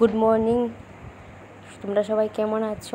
Good morning. তোমরা সবাই কেমন আছো?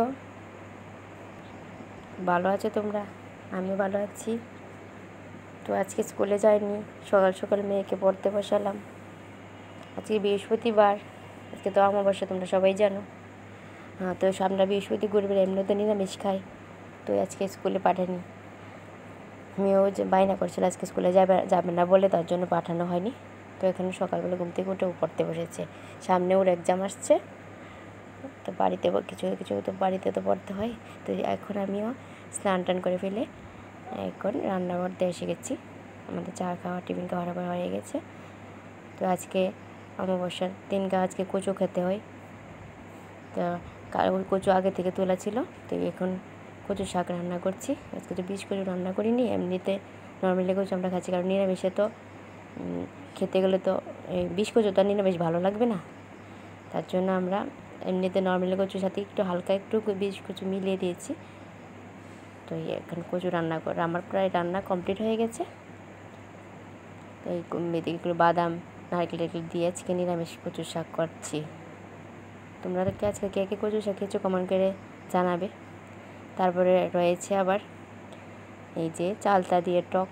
ভালো আছো তোমরা? আমিও ভালো আছি। তো আজকে স্কুলে যাইনি, সকাল সকাল মেয়েকে পড়তে বসালাম। আজকে বৃহস্পতিবার, আজকে তো অমাবস্যা, তোমরা সবাই জানো। তো আমরা বৃহস্পতিবার এমনি তো নিরামিষ খাই, তো আজকে স্কুলে পাঠানি। মেয়েও যে বায়না করছিল আজকে স্কুলে যাবে না বলে, তার জন্য পাঠানো হয়নি। তো এখানে সকালবেলা ঘুম থেকে উঠেও পড়তে বসেছে। সামনে ওর এক্সাম আসছে, তো বাড়িতে কিছু কিছু তো বাড়িতে তো পড়তে হয়। তো এখন আমিও স্নান টান করে ফেলে এখন রান্না করতে এসে গেছি। আমাদের চা খাওয়া, টিফিন খাওয়া হয়ে গেছে। তো আজকে অমাবস্যার দিনকে আজকে কচু খেতে হয়। তো কচু আগে থেকে তোলা ছিল, তো এখন কচু শাক রান্না করছি। আজকে তো বীজ কচু রান্না করিনি, এমনিতে নর্মালি কচু আমরা খাচ্ছি, কারণ নিরামিষে তো খেতে গেলে তো এই বীজ কচু তো নিরামিষ ভালো লাগবে না। তার জন্য আমরা এমনিতে নর্মালি কচুর সাথে একটু হালকা একটু বীজ কচু মিলিয়ে দিয়েছি। তো এখন কচু রান্না করে আমার প্রায় রান্না কমপ্লিট হয়ে গেছে। তো এই এদিকে বাদাম নারকেল দিয়ে আজকে নিরামিষ কচুর শাক করছি। তোমরা কি আজকে কে কে কচু শাক খেয়েছো কমেন্ট করে জানাবে। তারপরে রয়েছে আবার এই যে চালতা দিয়ে টক,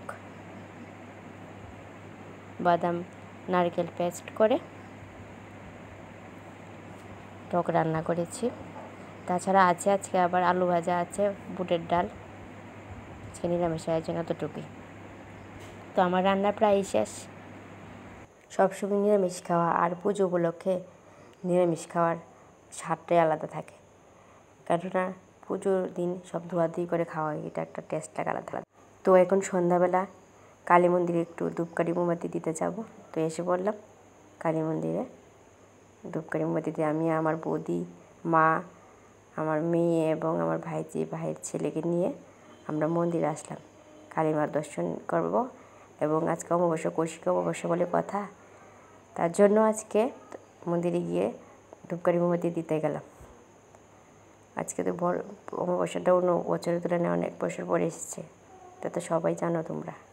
বাদাম নারকেল পেস্ট করে টক রান্না করেছি। তাছাড়া আছে আজকে আবার আলু ভাজা আছে, বুটের ডাল। আজকে নিরামিষ আয়োজন এতটুকুই। তো আমার রান্না প্রায় শেষ। সবসময় নিরামিষ খাওয়া আর পুজো উপলক্ষে নিরামিষ খাওয়ার স্বাদটাই আলাদা থাকে, কেননা পুজোর দিন সব ধোয়াধুয়ি করে খাওয়া হয়, এটা একটা টেস্ট লাগে আলাদা। তো এখন সন্ধ্যাবেলা কালী মন্দিরে একটু ধূপকাঠি মোমবাতি দিতে যাব। তো এসে পড়লাম কালী মন্দিরে। ধূপকাঠি মোমবাতি দিয়ে আমি, আমার বৌদি, মা, আমার মেয়ে এবং আমার ভাইয়ের ছেলেকে নিয়ে আমরা মন্দিরে আসলাম কালী মার দর্শন করব। এবং আজকে অমাবস্যা, কৌশিক অমাবস্যা বলে কথা, তার জন্য আজকে মন্দিরে গিয়ে ধূপকাঠি মোমবাতি দিতে গেলাম। আজকে তো অমাবস্যাটা অন্য বছরের তুলনায় অনেক বছর পরে এসেছে, তা তো সবাই জানো তোমরা।